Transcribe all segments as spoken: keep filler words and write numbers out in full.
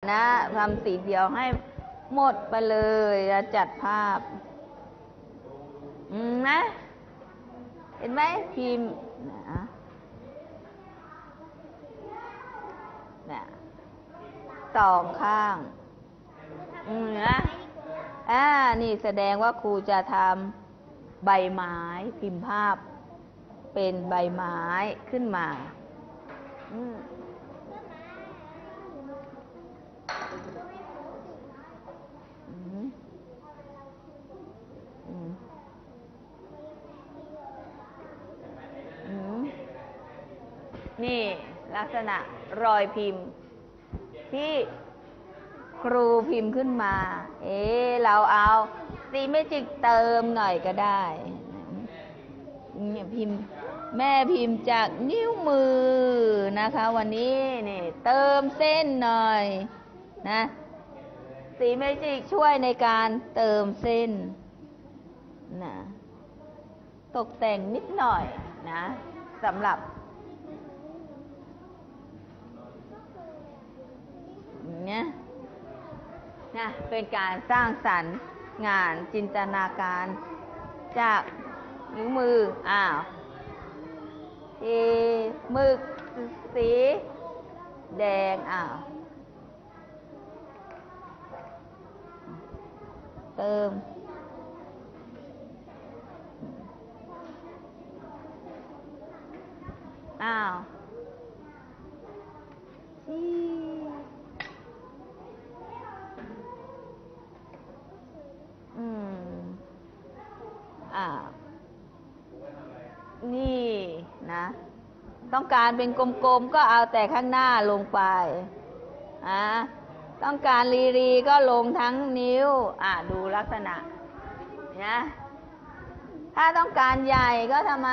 นะทำสีเดียวให้หมดไปเลยแล้วจัดภาพอืมนะเห็นไหมพิมพ์นะนะสองข้างอืมนะอ่านี่แสดงว่าครูจะทำใบไม้พิมพ์ภาพเป็นใบไม้ขึ้นมาอืมนี่ลักษณะรอยพิมพ์ที่ครูพิมพ์ขึ้นมาเอ๊เราเอาสีเมจิกเติมหน่อยก็ได้เนี่ยพิมพ์แม่พิมพ์จากนิ้วมือนะคะวันนี้นี่เติมเส้นหน่อยนะสีเมจิกช่วยในการเติมเส้นนะตกแต่งนิดหน่อยนะสำหรับเนี่ยนะเป็นการสร้างสรรค์งานจินตนาการจากนิ้วมืออ้าวที่หมึกสีแดงอ้าวเติมอ้าวอืมอ่านี่นะต้องการเป็นกลมๆก็เอาแต่ข้างหน้าลงไปอ่าต้องการรีรีก็ลงทั้งนิ้วอ่าดูลักษณะนะถ้าต้องการใหญ่ก็ทำไม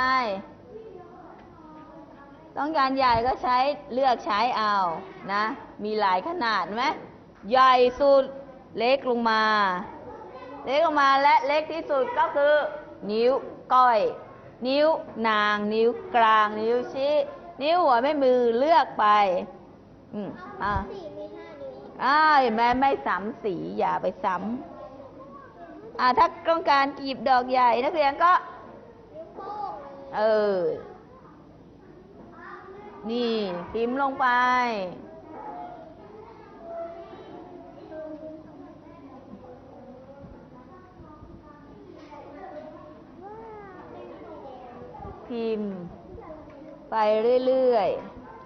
ต้องการใหญ่ก็ใช้เลือกใช้เอานะมีหลายขนาดไหมใหญ่สุดเล็กลงมาเล็กลงมาและเล็กที่สุดก็คือนิ้วก้อยนิ้วนางนิ้วกลางนิ้วชี้นิ้วหัวแม่มือเลือกไปอืมอ่าอ่าเห็นไหมไม่ซ้ำสีอย่าไปซ้ำอ่าถ้าต้องการกีบดอกใหญ่นักเรียนก็เออนี่พิมพ์ลงไปพิมพ์ไปเรื่อย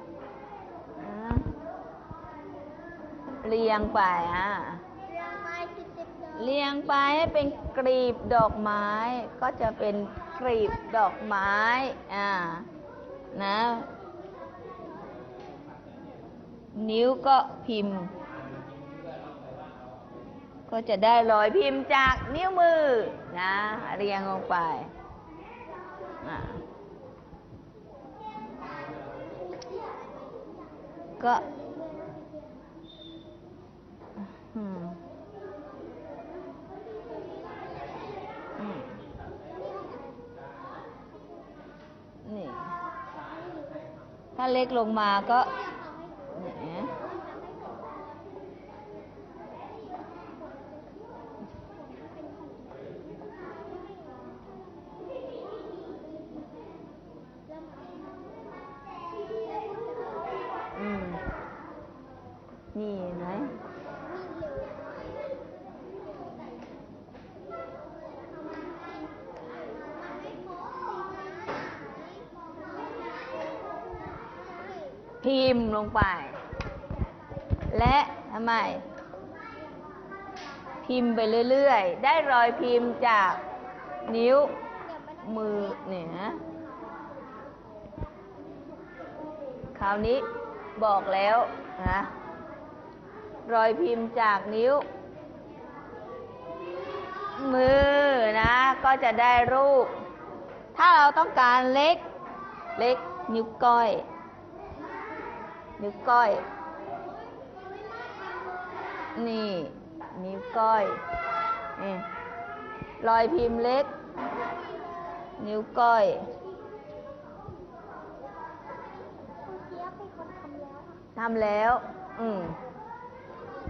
ๆเรียงไปอ่ะเรียงไปให้เป็นกลีบดอกไม้ก็จะเป็นกลีบดอกไม้อ่านะนิ้วก็พิมพ์ก็จะได้รอยพิมพ์จากนิ้วมือนะเรียงลงไปก็นี่ถ้าเล็กลงมาก็นี่ไหนพิมพ์ลงไปและทำไมพิมพ์ไปเรื่อยๆได้รอยพิมพ์จากนิ้วมือเนี่ยนะคราวนี้บอกแล้วนะรอยพิมพ์จากนิ้วมือนะก็จะได้รูปถ้าเราต้องการเล็กเล็กนิ้วก้อยนิ้วก้อยนี่นิ้วก้อยนี่รอยพิมพ์เล็กนิ้วก้อยทำแล้วอืม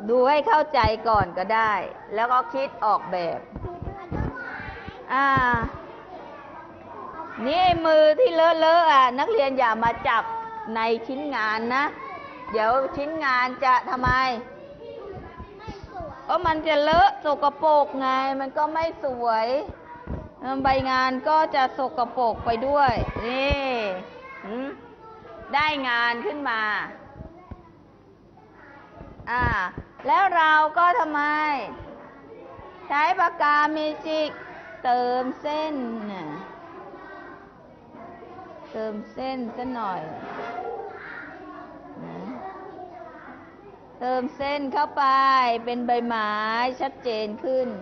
ดูให้เข้าใจก่อนก็ได้ แล้วก็คิดออกแบบ อ่า นี่มือที่เลอะเลอะอ่ะนักเรียนอย่ามาจับในชิ้นงานนะ เดี๋ยวชิ้นงานจะทำไมก็มันจะเลอะสกปรกไง มันก็ไม่สวยใบงานก็จะสกปรกไปด้วย นี่ได้งานขึ้นมา อ่า แล้วเราก็ทำไม ใช้ปากกาเมจิกเติมเส้นนะเติมเส้นสักหน่อยนะเติมเส้นเข้าไปเป็นใบไม้ชัดเจนขึ้น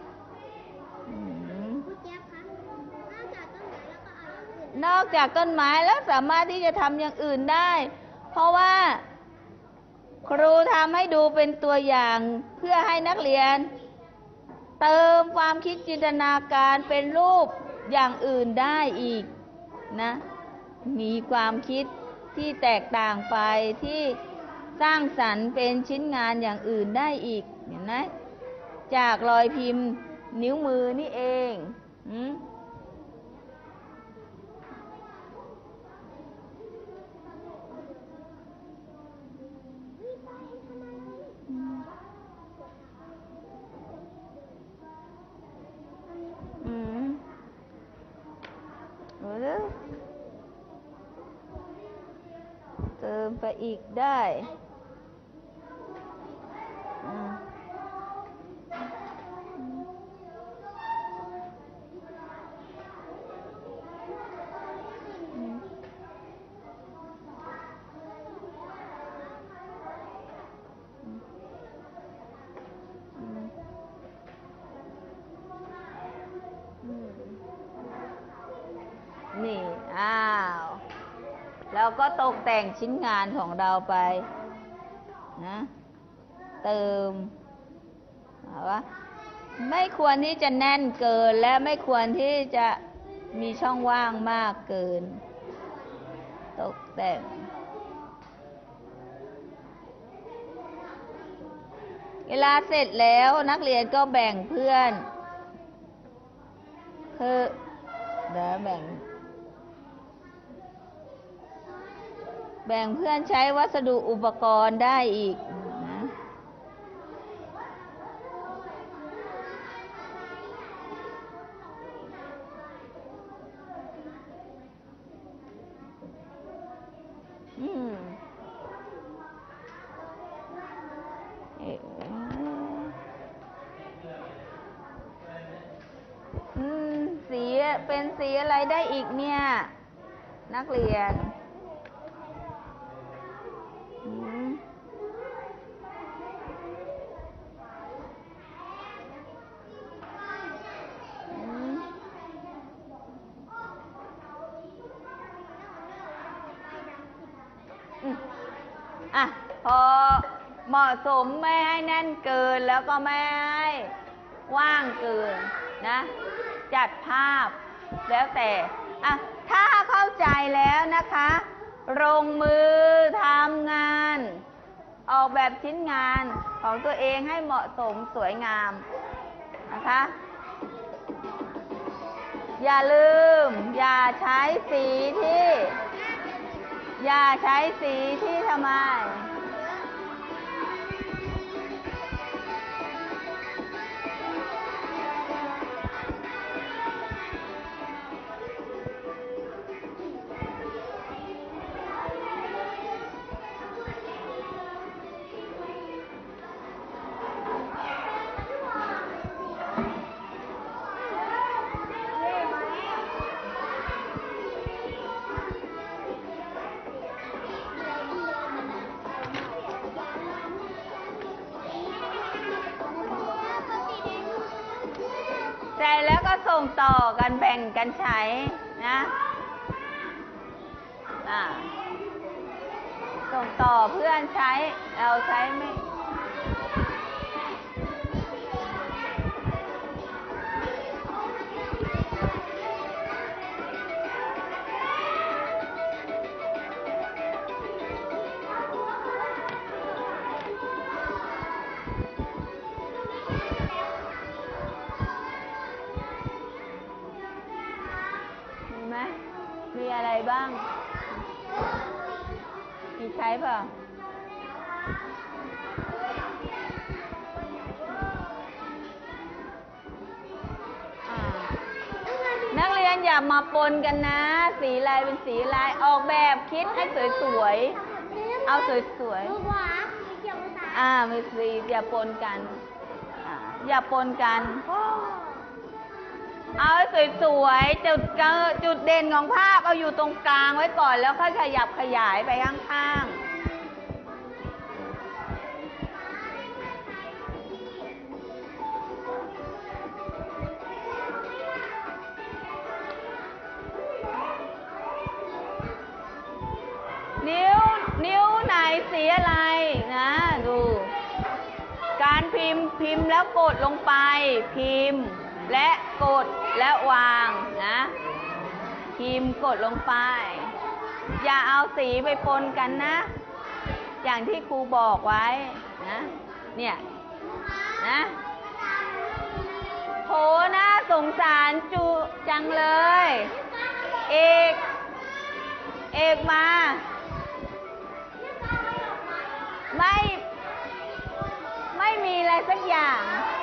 นอกจากต้นไม้แล้วสามารถที่จะทำอย่างอื่นได้ เพราะว่าครูทำให้ดูเป็นตัวอย่างเพื่อให้นักเรียนเติมความคิดจินตนาการเป็นรูปอย่างอื่นได้อีกนะมีความคิดที่แตกต่างไปที่สร้างสรรค์เป็นชิ้นงานอย่างอื่นได้อีกเห็นไหมจากรอยพิมพ์นิ้วมือนี่เองอืมเติมไปอีกได้นี่อ้าวแล้วก็ตกแต่งชิ้นงานของเราไปนะเติมว่าไม่ควรที่จะแน่นเกินและไม่ควรที่จะมีช่องว่างมากเกินตกแต่งเวลาเสร็จแล้วนักเรียนก็แบ่งเพื่อนคือเดี๋ยวแบ่งแบ่งเพื่อนใช้วัสดุอุปกรณ์ได้อีกนะอืมอืมสีเป็นสีอะไรได้อีกเนี่ยนักเรียนอ่ะพอเหมาะสมไม่ให้แน่นเกินแล้วก็ไม่ให้ว่างเกินนะจัดภาพแล้วแต่อ่ะถ้าเข้าใจแล้วนะคะลงมือทำงานออกแบบชิ้นงานของตัวเองให้เหมาะสมสวยงามนะคะอย่าลืมอย่าใช้สีที่อย่าใช้สีที่ทำไมใจแล้วก็ส่งต่อกันแบ่งกันใช้นะอ่าส่งต่อเพื่อนใช้เราใช้ไม่บ้าง มีใช้เปล่านักเรียนอย่ามาปนกันนะ สีลายเป็นสีลายออกแบบคิดให้สวยๆ เอาสวยๆ อ่าไม่สีอย่าปนกันอ่าอย่าปนกัน เอาสวยๆ จุดจุดเด่นของภาพเอาอยู่ตรงกลางไว้ก่อนแล้วค่อยขยับขยายไปข้างๆ นิ้วนิ้วไหนสีอะไรนะดู การพิมพ์พิมพ์แล้วกดลงไปพิมพ์และกดและวางนะพิมพ์กดลงไปอย่าเอาสีไปปนกันนะอย่างที่ครูบอกไว้นะเนี่ยนะโหน่าสงสารจูจังเลยเอกเอกมาไม่ไม่มีอะไรสักอย่าง